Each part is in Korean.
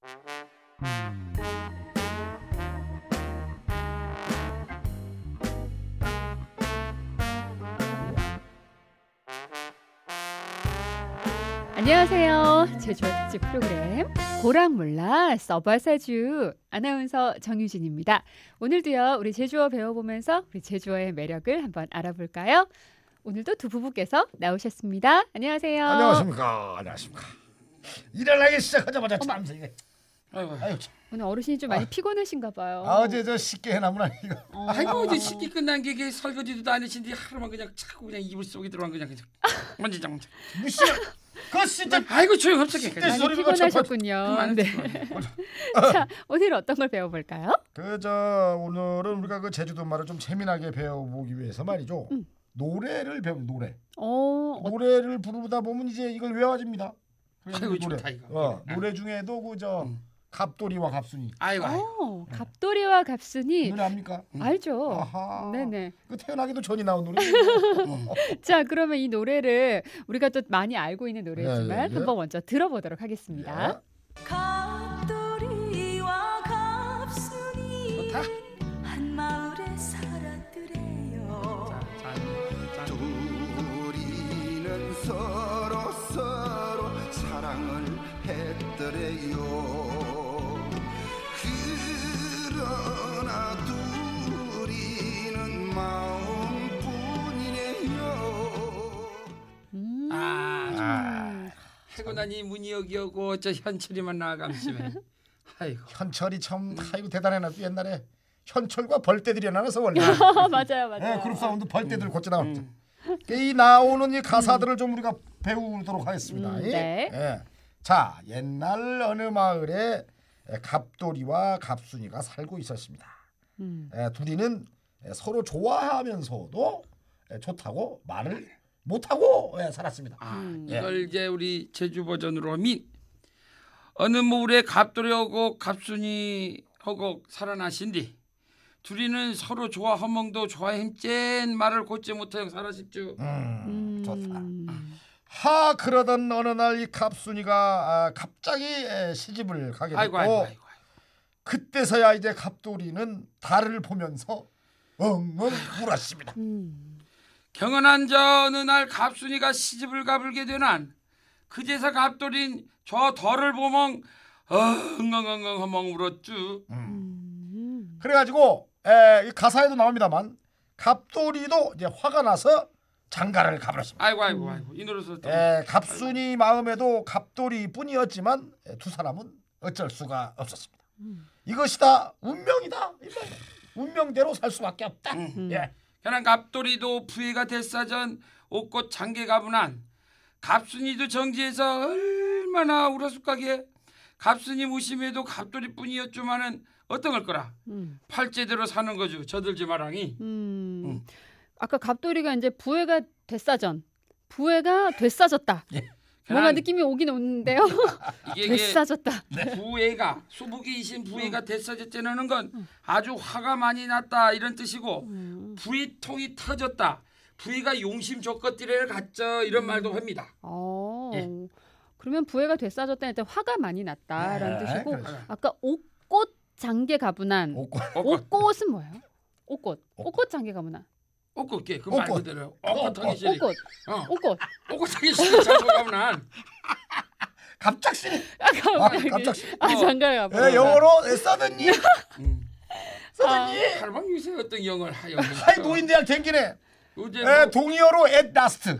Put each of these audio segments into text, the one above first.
안녕하세요. 제주어 특집 프로그램 고랑몰라 써봐사주 아나운서 정유진입니다. 오늘도요 우리 제주어 배워보면서 우리 제주어의 매력을 한번 알아볼까요? 오늘도 두 부부께서 나오셨습니다. 안녕하세요. 안녕하십니까. 안녕하십니까. 일어나기 시작하자마자 참새 이게. 아이고. 오늘 어르신이 좀 많이 피곤하신가 봐요. 어제 저 쉽게 해나무나 이거. 아이고 이제 쉽게 끝난 게 설거지도 안 하신데 하루만 그냥 자꾸 그냥 이불 속에 들어간 그냥 만지작. 무슨 그 진짜. 아이고 조용합시게. 많이 피곤하셨군요. 네. 자, 오늘 어떤 걸 배워볼까요? 오늘은 우리가 그 제주도 말을 좀 재미나게 배워보기 위해서 말이죠. 노래를 배우 노래. 노래를 부르다 보면 이제 이걸 외워집니다. 아이고 좋다 이거. 노래 중에도 갑돌이와 갑순이. 아이고. 갑돌이와 갑순이. 노래 압니까? 알죠. 아하. 네네. 그 태어나기도 전이 나온 노래. 자, 그러면 이 노래를 우리가 또 많이 알고 있는 노래지만 네. 한번 먼저 들어보도록 하겠습니다. 갑돌이와 갑순이 좋다. 한 마을에 살았더래요. 우리는 서로 사랑을 했더래요. 그러나 둘이는 마음뿐이네요. 하고 나니 문희옥이하고 저 현철이만 나아감시면. 아이고. 현철이 참 아이고 대단해나 옛날에 현철과 벌떼들이 나와서 원래. 맞아요. 네, 그룹 사운드 벌떼들 고쳐 나왔죠. 이 나오는 이 가사들을 좀 우리가 배우도록 하겠습니다. 네. 예. 자, 옛날 어느 마을에 갑돌이와 갑순이가 살고 있었습니다. 둘이는 서로 좋아하면서도 좋다고 말을 못하고 살았습니다. 이걸 이제 우리 제주 버전으로 하면 어느 마을에 갑돌이하고 갑순이하고 살아나신디 둘이는 서로 좋아하멍도 좋아해 힘짠 말을 곧지 못하여 살아십죠. 좋다. 그러던 어느 날 이 갑순이가 갑자기 시집을 가게 됐고 아이고. 그때서야 이제 갑돌이는 달을 보면서 엉엉 울었습니다. 경연한 저 어느 날 갑순이가 시집을 가불게 되난 그제서 갑돌인 저 덜을 보멍 엉엉엉엉 허멍 울었쭈. 그래가지고 이 가사에도 나옵니다만 갑돌이도 이제 화가 나서 장가를 가버렸습니다. 아이고 이 노래서 갑순이 마음에도 갑돌이뿐이었지만 두 사람은 어쩔 수가 없었습니다. 이것이 다 운명이다. 운명대로 살 수밖에 없다. 현한 갑돌이도 부해가 됐사전 옷꽃 장계 가분한 갑순이도 정지해서 얼마나 울었을까게 갑순이 무심해도 갑돌이뿐이었지만은 어떤 걸 거라 팔제대로 사는 거죠. 저들지 마랑이. 아까 갑돌이가 이제 부해가 됐사전 부해가 됐사졌다. 뭔가 느낌이 오긴 오는데요. 이게 됐사졌다. 부해가 수북이신 부해가 됐사졌다는 건 아주 화가 많이 났다 이런 뜻이고 부의통이 터졌다. 부해가 용심 족것들을 갖죠 이런 말도 합니다. 그러면 부해가 됐사졌다는 때 화가 많이 났다라는 뜻이고 그렇죠. 아까 옷꽃 장계 가분한 옷꽃은 뭐예요? 옷꽃 장계 가분한 옷꽃게 그 말 그대로 옷꽃하기 싫이 옷꽃 옷꽃하기 싫이 장가가분한 갑작스레. 갑작스레. 장가가 가분한 영어로 서든니. 서든니. 할방 요새 어떤 영어를 하여 노인대학 댕기네. 요새 동의어로 at last.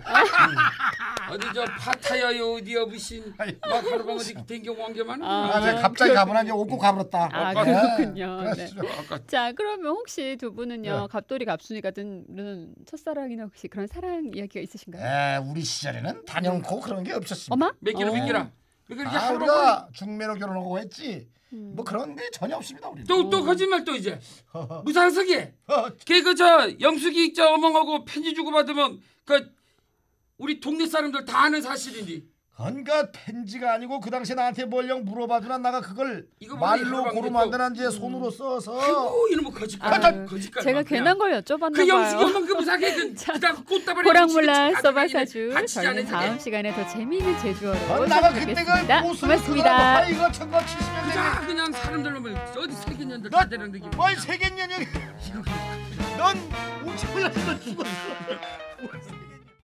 어디 저 파타야요 어디 여부신 막 하루방 어디 댕겨 왕겨만 갑자기 가버나 이제 옷고 가버렸다. 그렇군요. 네. 아까 자, 그러면 혹시 두 분은요 갑돌이 갑순이 같은 첫사랑이나 혹시 그런 사랑 이야기가 있으신가요? 우리 시절에는 단연코 그런 게 없었습니다. 어마? 몇 개로 왜 그렇게 하루방 우리가 중매로 결혼하고 했지. 뭐 그런 게 전혀 없습니다. 우리. 또 거짓말 또 이제 무상석이 그저 영숙이 저 어멍하고 편지 주고 받으면 그 우리 동네 사람들 다 아는 사실인데 그러니까 편지가 아니고 그 당시에 나한테 뭘령 물어봐주나 나가 그걸 이거 말로 뭐야, 고루 이거 만드는지 손으로 써서 아이고 이놈의 거짓말. 아유, 거짓말. 제가 괜한 걸 여쭤봤나 그 영식 봐요. 엄마 그 무사하게 그다음 꽃다발에 호랑몰라 붙이고 써바사주 받치지 저희는 않은 다음 저게. 시간에 더 재미있는 제주어로 나가 그때 찾아뵙겠습니다. 그 옷을 고맙습니다. 그거 이거 천거 70년 그냥 사람들로 뭐 어디 세계년들 너- 다 되는 느낌. 뭘 세겠냐 넌 우치불라서 죽었어